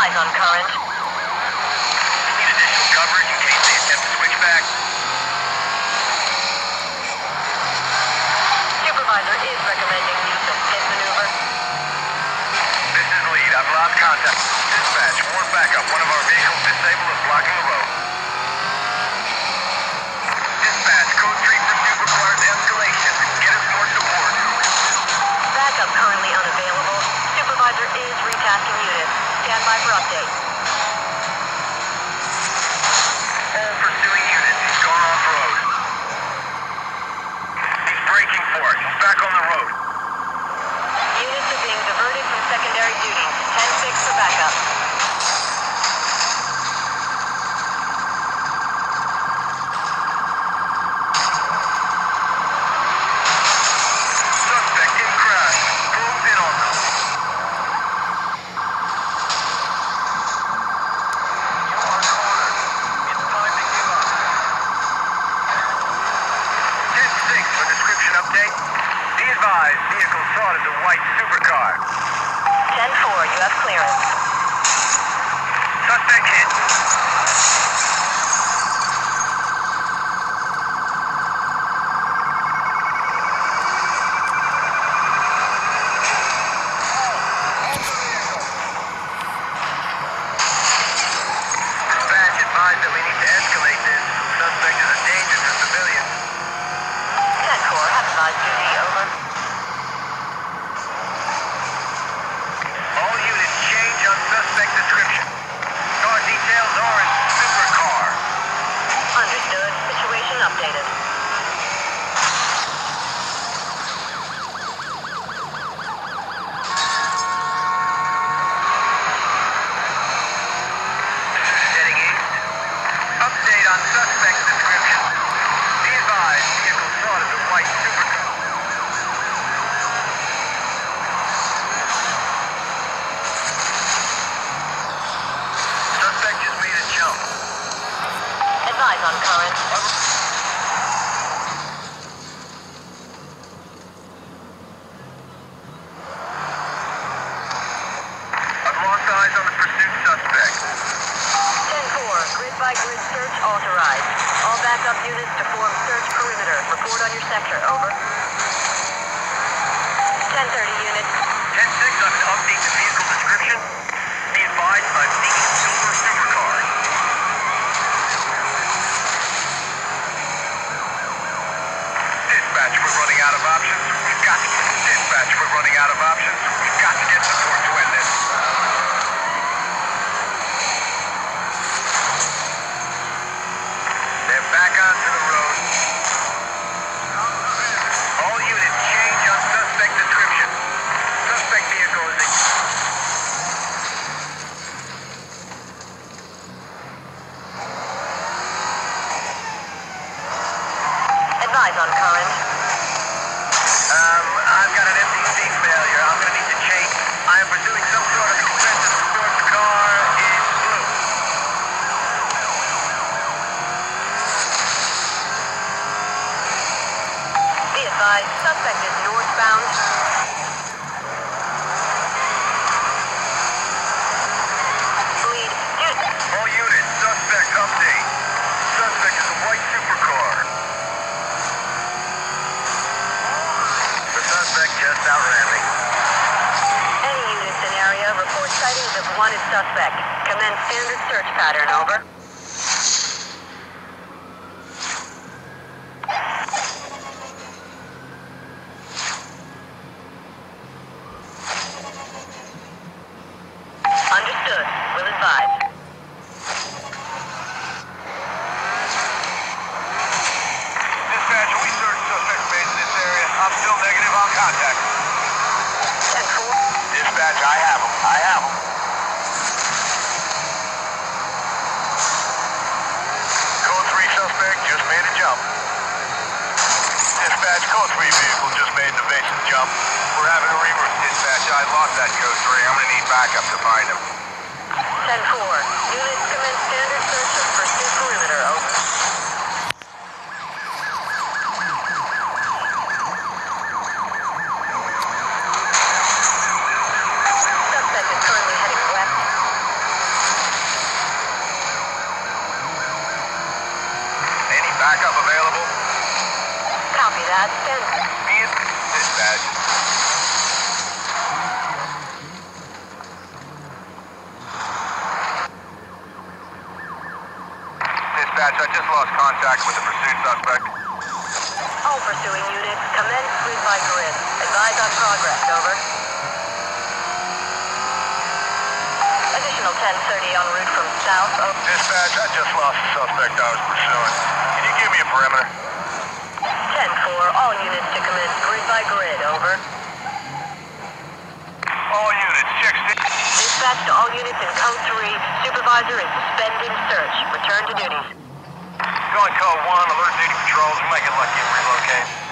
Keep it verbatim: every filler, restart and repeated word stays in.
Advise on current. Need additional coverage in case they attempt to switch back. Supervisor is recommending use of pit maneuver. This is lead. I've lost contact. Dispatch, warn backup. One of our vehicles disabled and blocking the road. Dispatch, code three pursuit requires escalation. Get us more support. Backup currently unavailable. Supervisor is retasking units. Stand by for update. All pursuing units. He's gone off-road. He's braking for us. He's back on the road. Units are being diverted from secondary duties. ten six for backup. Suspect in crash. Close in on them. You are cornered. It's time to give up. ten six for description update. Be advised, vehicle sought as a white supercar. ten four, you have clearance. Suspect hit. Dispatch advised that we need to escalate this. Suspect is a danger to civilians. ten four, have advised duty, over. All units change on suspect description. Car details orange supercar. Understood. Situation updated. Heading east. Update on suspect description. Be advised, vehicle sought as a white supercar. Suspect just made a jump. Advise on current. I've lost eyes on the pursuit suspect. ten four, grid by grid search authorized. All backup units to form search perimeter. Report on your sector, over. ten thirty units. ten six, I'm to update the vehicle description. Be advised, I'm seeking silver supercar. Dispatch, we're running out of options. We've got to get dispatch, we're running out of options. We've got to get support to end this. They're back onto the road. All units change on suspect description. Suspect vehicle is in. Advise on current. Um, I've got an M P C failure. I'm gonna need to change. I am pursuing some sort of expensive sports car. It's blue. Be advised, suspect is northbound. Lead. Unit. All units, suspect update. Suspect is a white supercar. The suspect just outran me. Any units in area report sightings of wanted suspect. Commence standard search pattern, over. Understood. Will advise. Dispatch, we searched suspect base in this area. I'm still negative on contact. ten four. Dispatch, I have him. I have him. Code three suspect just made a jump. Dispatch, code three vehicle just made an evasive jump. We're having a reverse, dispatch. I lost that code three. I'm gonna need backup to find him. ten four. Units commence standard search of pursuit perimeter, over. Suspect is currently heading west. contact with the pursuit suspect. All pursuing units, commence grid by grid. Advise on progress, over. Additional ten thirty en route from south, over. Dispatch, I just lost the suspect I was pursuing. Can you give me a perimeter? ten four, all units to commence grid by grid, over. All units, check six. Dispatch to all units in code three. Supervisor is suspending search. Return to duties. Going code one, alert duty patrols. We might get lucky and relocate.